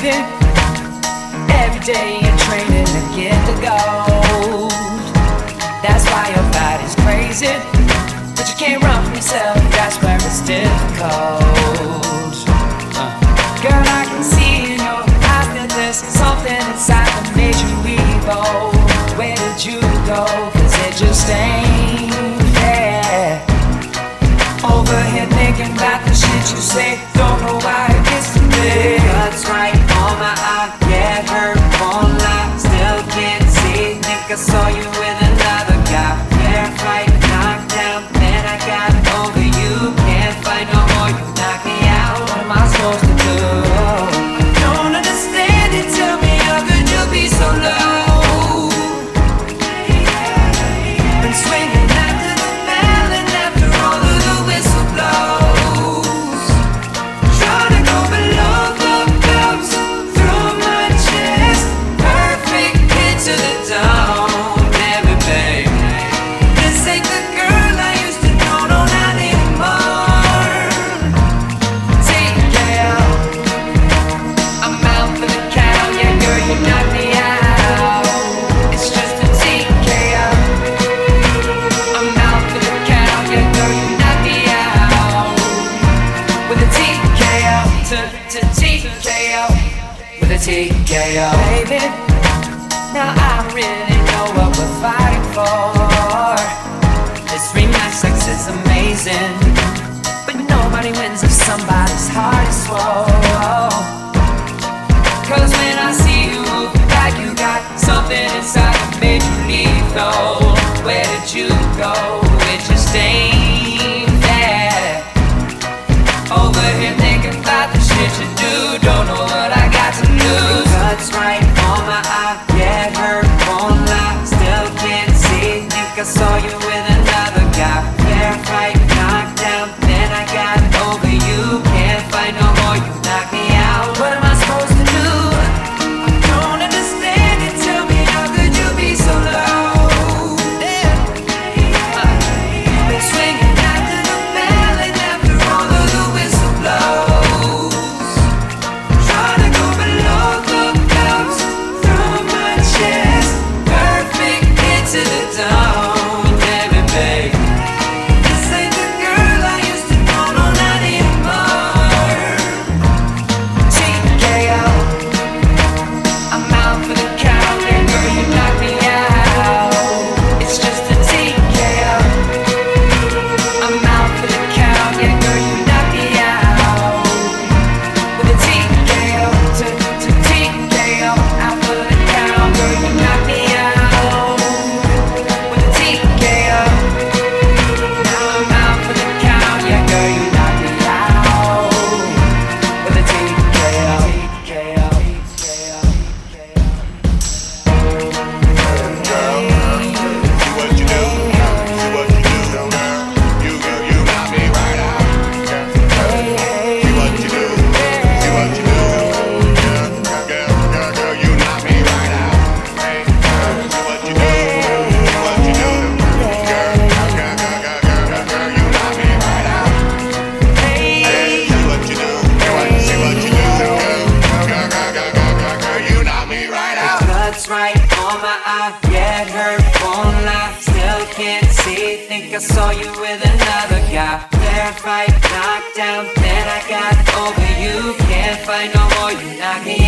baby. Every day you're training to get the gold. That's why your body's crazy, but you can't run from yourself, that's where it's difficult. Girl, I can see in your eyes that there's something inside that made you evolve. Where did you go? Cause it just ain't fair. Over here thinking about the shit you say, don't know why it gets to me. Cuts right on my eye, yeah, it hurt, won't lie. Still can't see, think I saw you with another guy. Fair fight, knocked down, then I got over you. Can't fight no more, you knock me out. What am I supposed to do? I don't understand it, tell me how could you be so low? Been swinging after the bell and after all of the whistle blows. Trying to go below the belt, through my chest. Perfect hit to the dome, every baby. This ain't the girl I used to know, no, not anymore. TKO, I'm out for the count, yeah girl, you knocked me out. It's just a TKO, I'm out for the count, yeah girl, you knocked me out. With a TKO, to TKO, with a TKO. Baby, now I really know what we're fighting for. This rematch sex is amazing, but nobody wins if somebody's heart is swole. Cause when I see you move like you got something inside that made you lethal. Where did you go? It just ain't fair. Over here thinking about the shit you do, don't know what I got to lose. Cuts right on my eye, yeah, it hurt, won't lie. Still can't see, think I saw you with another guy. Fair fight, knocked down, then I got over you. Can't fight no more, you knock me out. What am I supposed to do? I don't understand it, tell me how could you be so low? Been swinging after the bell and after all of the whistle blows. Trying to go below the belt, through my chest. Perfect hit to the dome, every baby. This ain't the girl I used to know, no, not anymore. TKO, I'm out for the count, yeah girl, you knocked me out. It's just a TKO, I'm out for the count, yeah girl, you knocked me out. With a TKO, to TKO, out for the count, girl, you knocked me out. With a TKO, now I'm out for the count, yeah girl, you knocked me out. With a TKO, TKO, TKO. Girl, see what you do, see what you do, girl. You knock me right out. See what you do, see what you do, girl, you knock me right out. Hey, see what you do, see what you do, girl, you knock me right out. Hey, see what you do, see what you do, girl, you knock me right out. Cuts right on my eye, yeah, it hurt, won't lie. Still can't see, think I saw you with another guy. Fair fight, knocked down, then I got over you. Can't fight no more, you knock me